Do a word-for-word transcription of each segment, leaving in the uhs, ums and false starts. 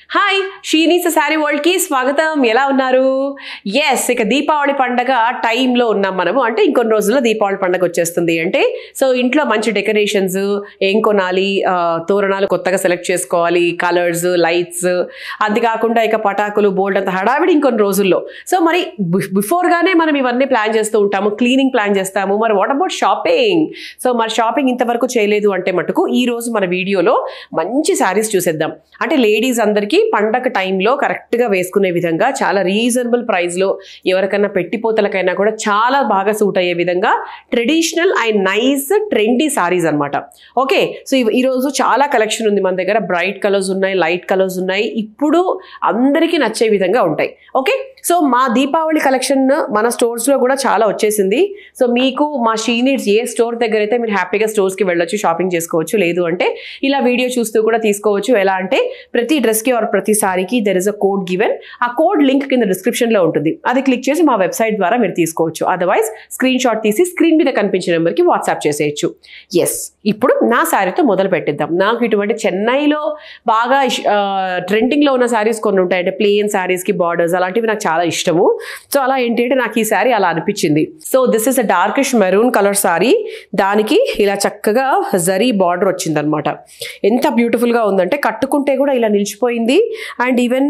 Hi షీనీస్ sari world కి స్వాగతం. ఎలా ఉన్నారు? ఎస్, ఇక దీపావళి పండగ టైంలో ఉన్నాం మనము. అంటే ఇంకొన్ని రోజుల్లో దీపావళి పండగ వచ్చేస్తుంది. అంటే సో ఇంట్లో మంచి డెకరేషన్స్ ఏం కొనాలి, తోరణాలు కొత్తగా సెలెక్ట్ చేసుకోవాలి, కలర్స్, లైట్స్, అంతేకాకుండా ఇక పటాకులు, బోల్డ్ అంత హడావిడి ఇంకొన్ని రోజుల్లో. సో మరి బిఫోర్గానే మనం ఇవన్నీ ప్లాన్ చేస్తూ ఉంటాము, క్లీనింగ్ ప్లాన్ చేస్తాము. మరి వాట్ అబౌట్ షాపింగ్? సో మరి షాపింగ్ ఇంతవరకు చేయలేదు అంటే మటుకు ఈ రోజు మన వీడియోలో మంచి శారీస్ చూసేద్దాం. అంటే లేడీస్ అందరికీ పండగ టైంలో కరెక్ట్గా వేసుకునే విధంగా చాలా రీజనబుల్ ప్రైస్లో, ఎవరికైనా పెట్టిపోతలకైనా కూడా చాలా బాగా సూట్ అయ్యే విధంగా traditional and nice trendy saris అనమాట. ఓకే, సో ఈరోజు చాలా కలెక్షన్ ఉంది మన దగ్గర. బ్రైట్ కలర్స్ ఉన్నాయి, లైట్ కలర్స్ ఉన్నాయి, ఇప్పుడు అందరికీ నచ్చే విధంగా ఉంటాయి. ఓకే, సో మా దీపావళి కలెక్షన్ మన స్టోర్స్లో కూడా చాలా వచ్చేసింది. సో మీకు మా షీ నీడ్స్ ఏ స్టోర్ దగ్గర అయితే మీరు హ్యాపీగా స్టోర్స్కి వెళ్ళొచ్చు, షాపింగ్ చేసుకోవచ్చు. లేదు అంటే ఇలా వీడియో చూస్తూ కూడా తీసుకోవచ్చు. ఎలా అంటే ప్రతి డ్రెస్కి ఆర్ ప్రతి సారీకి there is a code given. ఆ కోడ్ లింక్ కింద డిస్క్రిప్షన్లో ఉంటుంది. అది క్లిక్ చేసి మా వెబ్సైట్ ద్వారా మీరు తీసుకోవచ్చు. అదర్వైజ్ స్క్రీన్ షాట్ తీసి స్క్రీన్ మీద కనిపించే నెంబర్కి వాట్సాప్ చేసేయచ్చు. ఎస్, ఇప్పుడు నా శారీతో మొదలు పెట్టిద్దాం. నాకు ఇటువంటి చెన్నైలో బాగా ట్రెండింగ్లో ఉన్న శారీస్ కొన్ని ఉంటాయి. అంటే ప్లెయిన్ శారీస్కి బార్డర్స్ అలాంటివి నాకు చాలా ఇష్టము. సో అలా ఏంటి అంటే నాకు ఈ శారీ అలా అనిపించింది. So this is a darkish maroon colour sari. దానికి ఇలా చక్కగా జరీ బార్డర్ వచ్చింది అనమాట. ఎంత బ్యూటిఫుల్గా ఉందంటే కట్టుకుంటే కూడా ఇలా నిలిచిపోయింది. అండ్ ఈవెన్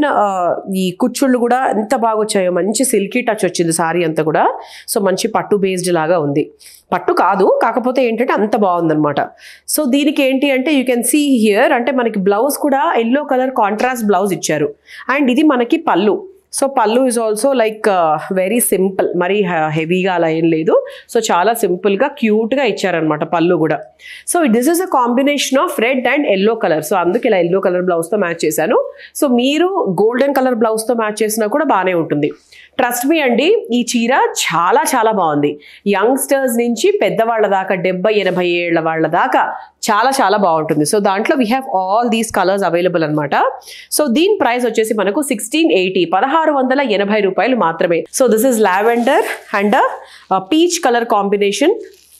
ఈ కుచ్చుళ్ళు కూడా ఎంత బాగా వచ్చాయో, మంచి సిల్కీ టచ్ వచ్చింది శారీ అంతా కూడా. సో మంచి పట్టు బేస్డ్ లాగా ఉంది. పట్టు కాదు, కాకపోతే ఏంటంటే అంత బాగుందనమాట. సో దీనికి ఏంటి అంటే యూ కెన్ సీ హియర్, అంటే మనకి బ్లౌజ్ కూడా ఎల్లో కలర్ కాంట్రాస్ట్ బ్లౌజ్ ఇచ్చారు. అండ్ ఇది మనకి pallu. So pallu is also like very simple, మరీ హెవీగా అలా ఏం లేదు. సో చాలా సింపుల్గా క్యూట్గా ఇచ్చారనమాట పళ్ళు కూడా. So this is a combination of red and yellow colour. So అందుకు ఇలా ఎల్లో కలర్ బ్లౌజ్తో మ్యాచ్ చేశాను. సో మీరు గోల్డెన్ కలర్ బ్లౌజ్తో మ్యాచ్ చేసినా కూడా బాగానే ఉంటుంది. ట్రస్ట్ మీ అండి, ఈ చీర చాలా చాలా బాగుంది. యంగ్స్టర్స్ నుంచి పెద్దవాళ్ళ దాకా, డెబ్బై ఎనభై ఏళ్ళ వాళ్ళ దాకా చాలా చాలా బాగుంటుంది. సో దాంట్లో we have all these colours available అనమాట. సో దీని ప్రైస్ వచ్చేసి మనకు సిక్స్టీన్ ఎయిటీ పదహారు వందల ఎనభై రూపాయలు మాత్రమే. So this is lavender and peach colour combination.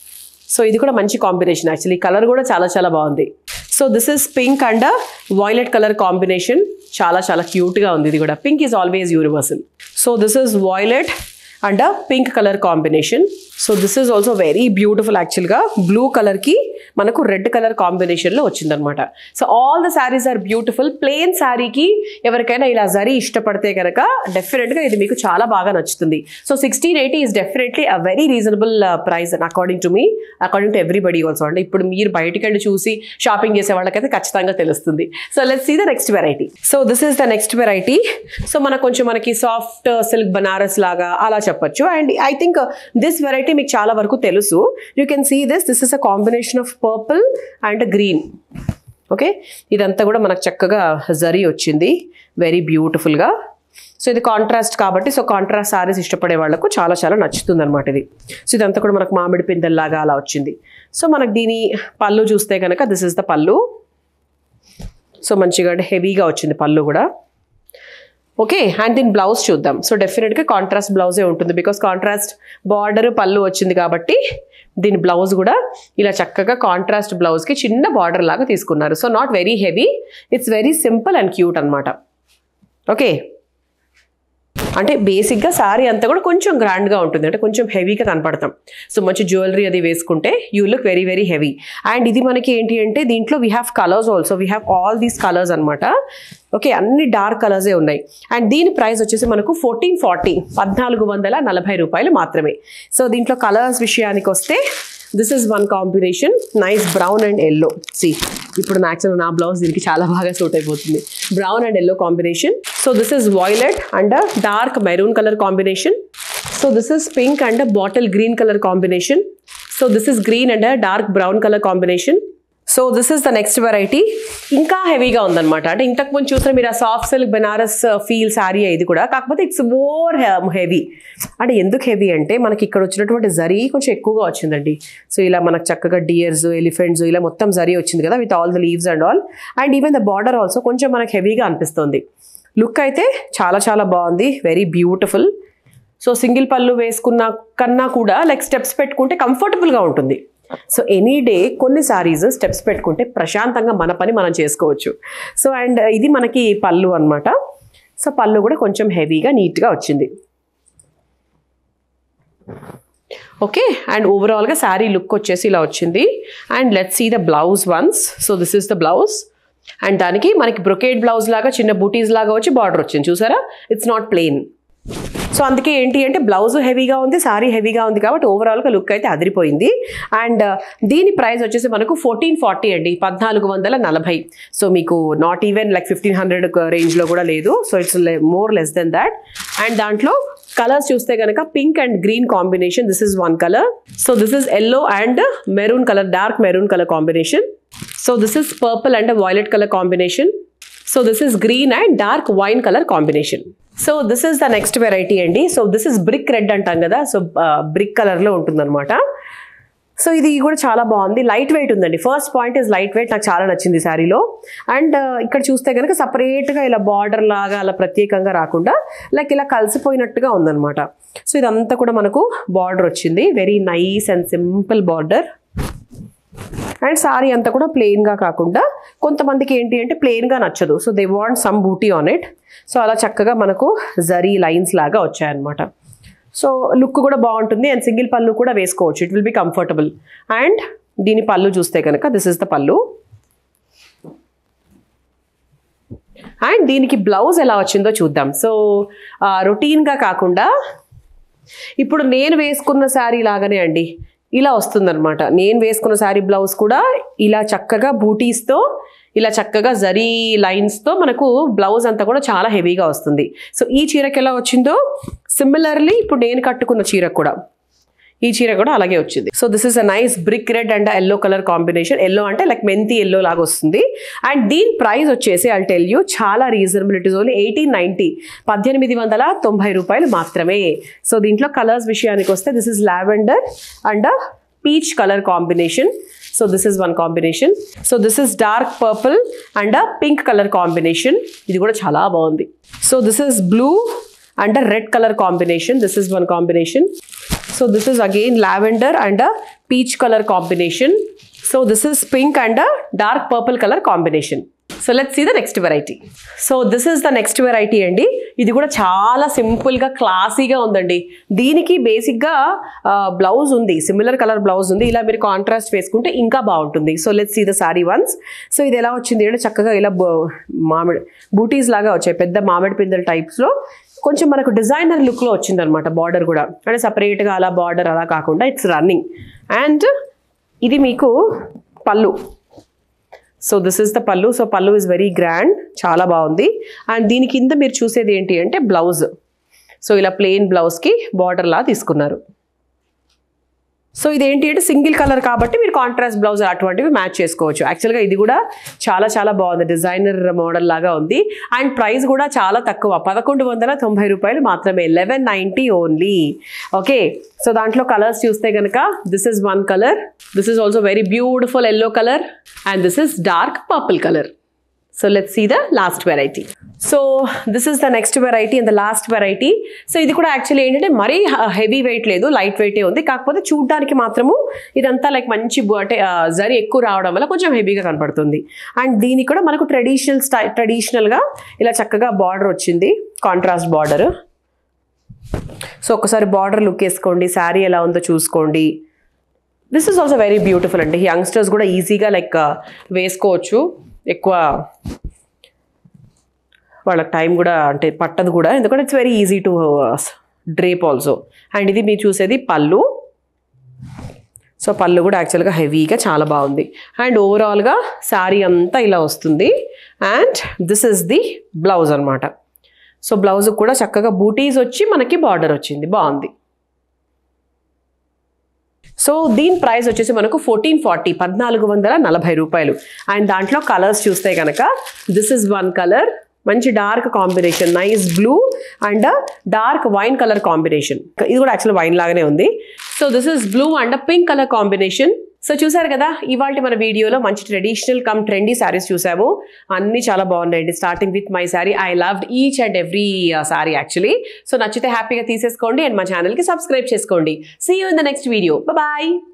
So ఇది కూడా మంచి కాంబినేషన్, యాక్చువల్లీ కలర్ కూడా చాలా చాలా బాగుంది. So this is pink and violet colour combination. చాలా చాలా క్యూట్గా ఉంది ఇది కూడా. Pink is always universal. So this is violet and pink colour combination. So this is also very beautiful. యాక్చువల్గా బ్లూ కలర్కి మనకు రెడ్ కలర్ కాంబినేషన్లో వచ్చిందనమాట. So all the saris are beautiful. Plain శారీకి ఎవరికైనా ఇలా జరీ ఇష్టపడితే కనుక డెఫినెట్గా ఇది మీకు చాలా బాగా నచ్చుతుంది. So sixteen eighty is definitely a very reasonable price according to me, according to everybody also. అంటే ఇప్పుడు మీరు బయటికి వెళ్ళి చూసి షాపింగ్ చేసే వాళ్ళకైతే ఖచ్చితంగా తెలుస్తుంది. So let's see the next variety. So this is the next variety. So మనకు కొంచెం మనకి సాఫ్ట్ సిల్క్ బనారస్ లాగా అలా చెప్పొచ్చు. And I think this variety మీకు చాలా వరకు తెలుసు. You can see this this is a combination of purple and green. Okay, ఇదంతా కూడా మనకు చక్కగా జరీ వచ్చింది వెరీ బ్యూటిఫుల్గా. సో ఇది కాంట్రాస్ట్ కాబట్టి, సో కాంట్రాస్ట్ సారీస్ ఇష్టపడే వాళ్ళకు చాలా చాలా నచ్చుతుంది అనమాట ఇది. సో ఇదంతా కూడా మనకు మామిడి పిందెల్లాగా అలా వచ్చింది. సో మనకు దీని పళ్ళు చూస్తే కనుక this is the pallu. So మంచిగా అంటే హెవీగా వచ్చింది పళ్ళు కూడా. ఓకే, అండ్ దీని బ్లౌజ్ చూద్దాం. సో డెఫినెట్గా కాంట్రాస్ట్ బ్లౌజే ఉంటుంది, బికాస్ కాంట్రాస్ట్ బార్డర్ పళ్ళు వచ్చింది కాబట్టి దీని బ్లౌజ్ కూడా ఇలా చక్కగా కాంట్రాస్ట్ బ్లౌజ్కి చిన్న బార్డర్ లాగా తీసుకున్నారు. So not very heavy, it's very simple and cute అనమాట. ఓకే, అంటే బేసిక్గా శారీ అంతా కూడా కొంచెం గ్రాండ్గా ఉంటుంది, అంటే కొంచెం హెవీగా కనపడతాం. సో మంచి జ్యువెలరీ అది వేసుకుంటే you look very very heavy. And ఇది మనకి ఏంటి అంటే దీంట్లో we have colours also, we have all these colours అనమాట. ఓకే, అన్ని డార్క్ కలర్సే ఉన్నాయి. అండ్ దీని ప్రైస్ వచ్చేసి మనకు ఫోర్టీన్ ఫార్టీ పద్నాలుగు వందల నలభై రూపాయలు మాత్రమే. సో దీంట్లో కలర్స్ విషయానికి వస్తే this is one combination, nice brown and yellow. సి ఇప్పుడు మ్యాక్సిమం నా బ్లౌజ్ దీనికి చాలా బాగా సూట్ అయిపోతుంది. Brown and yellow combination. So this is violet and dark maroon colour combination. So this is pink and bottle green colour combination. So this is green and dark brown colour combination. So this is the next variety. ఇంకా హెవీగా ఉందన్నమాట. అంటే ఇంతకుముందు చూసిన మీరు ఆ soft silk Banaras feel sari ఇది కూడా, కాకపోతే ఇట్స్ మోర్ హెవీ. అంటే ఎందుకు హెవీ అంటే మనకి ఇక్కడ వచ్చినటువంటి జరీ కొంచెం ఎక్కువగా వచ్చిందండి. సో ఇలా మనకు చక్కగా డియర్స్, ఎలిఫెంట్స్ ఇలా మొత్తం జరీ వచ్చింది కదా, with all the leaves and all. And even the border also కొంచెం మనకు హెవీగా అనిపిస్తుంది. లుక్ అయితే చాలా చాలా బాగుంది, వెరీ బ్యూటిఫుల్. సో సింగిల్ పళ్ళు వేసుకున్న కన్నా కూడా లైక్ స్టెప్స్ పెట్టుకుంటే కంఫర్టబుల్గా ఉంటుంది. సో ఎనీ డే కొన్ని సారీస్ స్టెప్స్ పెట్టుకుంటే ప్రశాంతంగా మన పని మనం చేసుకోవచ్చు. సో అండ్ ఇది మనకి పళ్ళు అనమాట. సో పళ్ళు కూడా కొంచెం హెవీగా నీట్గా వచ్చింది. ఓకే, అండ్ ఓవరాల్గా శారీ లుక్ వచ్చేసి ఇలా వచ్చింది. And let's see the blouse ones. So this is the blouse. And దానికి మనకి బ్రొకేడ్ బ్లౌజ్ లాగా చిన్న బూటీస్ లాగా వచ్చి బార్డర్ వచ్చింది, చూసారా? It's not plain. సో అందుకే ఏంటి అంటే బ్లౌజ్ హెవీగా ఉంది, శారీ హెవీగా ఉంది కాబట్టి ఓవరాల్గా లుక్ అయితే అదిరిపోయింది. అండ్ దీని ప్రైస్ వచ్చేసి మనకు ఫోర్టీన్ ఫార్టీ అండి, పద్నాలుగు వందల నలభై. సో మీకు not even like fifteen hundred రేంజ్లో కూడా లేదు. So it's more less than that. And దాంట్లో కలర్స్ చూస్తే కనుక pink and green combination, this is one colour. So this is yellow and maroon colour, dark maroon colour combination. So this is purple and violet colour combination. So this is green and dark wine colour combination. So this is the next variety అండి. So this is brick red అంటాం కదా, so brick కలర్లో ఉంటుందన్నమాట. So ఇది కూడా చాలా బాగుంది, light weight ఉందండి. First point is light weight, నాకు చాలా నచ్చింది శారీలో. అండ్ ఇక్కడ చూస్తే కనుక సపరేట్గా ఇలా బార్డర్ లాగా అలా ప్రత్యేకంగా రాకుండా లైక్ ఇలా కలిసిపోయినట్టుగా ఉందన్నమాట. సో ఇదంతా కూడా మనకు బార్డర్ వచ్చింది, very nice and simple border. And sari అంతా కూడా ప్లెయిన్గా కాకుండా కొంతమందికి ఏంటి అంటే ప్లెయిన్గా నచ్చదు, సో దే వాంట్ సమ్ బూటీ ఆన్ ఇట్. సో అలా చక్కగా మనకు జరీ లైన్స్ లాగా వచ్చాయన్నమాట. సో లుక్ కూడా బాగుంటుంది అండ్ సింగిల్ పళ్ళు కూడా వేసుకోవచ్చు, it will be comfortable. And దీని పళ్ళు చూస్తే కనుక this is the pallu. And దీనికి బ్లౌజ్ ఎలా వచ్చిందో చూద్దాం. సో రొటీన్గా కాకుండా ఇప్పుడు నేను వేసుకున్న శారీ లాగానే అండి ఇలా వస్తుందన్నమాట. నేను వేసుకున్న శారీ బ్లౌజ్ కూడా ఇలా చక్కగా బూటీస్తో ఇలా చక్కగా జరీ లైన్స్తో మనకు బ్లౌజ్ అంతా కూడా చాలా హెవీగా వస్తుంది. సో ఈ చీరకి ఎలా వచ్చిందో సిమిలర్లీ ఇప్పుడు నేను కట్టుకున్న చీర కూడా ఈ చీర కూడా అలాగే వచ్చింది. So this is a nice brick red and yellow colour combination. Yellow అంటే లైక్ మెంతి ఎల్లో లాగా వస్తుంది. అండ్ దీని ప్రైస్ వచ్చేసి ఐల్ టెల్ యూ చాలా reasonable, it is only eighteen ninety, పద్దెనిమిది వందల తొంభై రూపాయలు మాత్రమే. సో దీంట్లో కలర్స్ విషయానికి వస్తే this is lavender and peach colour combination. So this is one combination. So this is dark purple and pink colour combination, ఇది కూడా చాలా బాగుంది. So this is blue and red colour combination, this is one combination. So this is again lavender and a peach color combination. So this is pink and a dark purple color combination. So let's see the next variety. So this is the next variety అండి. ఇది కూడా చాలా సింపుల్గా క్లాసీగా ఉందండి. దీనికి బేసిక్గా blouse ఉంది, సిమిలర్ కలర్ బ్లౌజ్ ఉంది. ఇలా మీరు కాంట్రాస్ట్ వేసుకుంటే ఇంకా బాగుంటుంది. So let's see the sari ones. So ఇది ఎలా వచ్చింది అంటే చక్కగా ఇలా మామిడి బూటీస్ లాగా వచ్చాయి, పెద్ద మామిడి పిందెల టైప్స్లో. కొంచెం మనకు డిజైనర్ లుక్లో వచ్చిందనమాట బార్డర్ కూడా, అంటే సపరేట్గా అలా బార్డర్ అలా కాకుండా ఇట్స్ రన్నింగ్. అండ్ ఇది మీకు pallu. So this is the pallu. So pallu is very grand, చాలా బాగుంది. అండ్ దీని కింద మీరు చూసేది ఏంటి అంటే బ్లౌజ్. సో ఇలా ప్లెయిన్ బ్లౌజ్కి బార్డర్ లా తీసుకున్నారు. సో ఇదేంటి అంటే సింగిల్ కలర్ కాబట్టి మీరు కాంట్రాస్ట్ బ్లౌజ్ అటువంటివి మ్యాచ్ చేసుకోవచ్చు. యాక్చువల్గా ఇది కూడా చాలా చాలా బాగుంది, డిజైనర్ మోడల్ లాగా ఉంది. అండ్ ప్రైస్ కూడా చాలా తక్కువ, పదకొండు వందల తొంభై రూపాయలు మాత్రమే, eleven ninety only. Okay, so దాంట్లో కలర్స్ చూస్తే కనుక this is one colour, this is also very beautiful yellow colour and this is dark purple colour. So let's see the last variety. So this is the next variety and the last variety. So ఇది కూడా actually ఏంటంటే మరీ heavy weight లేదు, light వెయిటే ఉంది. కాకపోతే చూడడానికి మాత్రము ఇదంతా లైక్ మంచి అంటే జరీ ఎక్కువ రావడం వల్ల కొంచెం హెవీగా కనపడుతుంది. అండ్ దీనికి కూడా మనకు ట్రెడిషనల్ స్టై ట్రెడిషనల్గా ఇలా చక్కగా బార్డర్ వచ్చింది, కాంట్రాస్ట్ బార్డర్. సో ఒకసారి బార్డర్ లుక్ వేసుకోండి, శారీ ఎలా ఉందో చూసుకోండి. This is also very beautiful అండి. యంగ్స్టర్స్ కూడా ఈజీగా లైక్ వేసుకోవచ్చు, ఎక్కువ వాళ్ళకి టైం కూడా అంటే పట్టదు కూడా, ఎందుకంటే it's very easy to drape also. And ఇది మీరు చూసేది పళ్ళు. సో పళ్ళు కూడా యాక్చువల్గా హెవీగా చాలా బాగుంది. అండ్ ఓవరాల్గా శారీ అంతా ఇలా వస్తుంది. And this is the blouse అనమాట. సో బ్లౌజ్ కూడా చక్కగా బూటీస్ వచ్చి మనకి బార్డర్ వచ్చింది, బాగుంది. సో దీని ప్రైస్ వచ్చేసి మనకు ఫోర్టీన్ ఫార్టీ, పద్నాలుగు వందల నలభై రూపాయలు. అండ్ దాంట్లో కలర్స్ చూస్తే కనుక దిస్ ఇస్ వన్ కలర్, మంచి dark combination, nice blue and dark wine colour combination. ఇది కూడా యాక్చువల్ వైన్ లాగానే ఉంది. So this is blue and pink colour combination. So చూసారు కదా, ఇవాళ మన వీడియోలో మంచి ట్రెడిషనల్ కమ్ ట్రెండీ శారీస్ చూసాము. అన్ని చాలా బాగున్నాయండి. Starting with my sari, I loved each and every sari actually. So నచ్చితే హ్యాపీగా తీసేసుకోండి అండ్ మా ఛానల్కి సబ్స్క్రైబ్ చేసుకోండి. See you in the next video. Bye.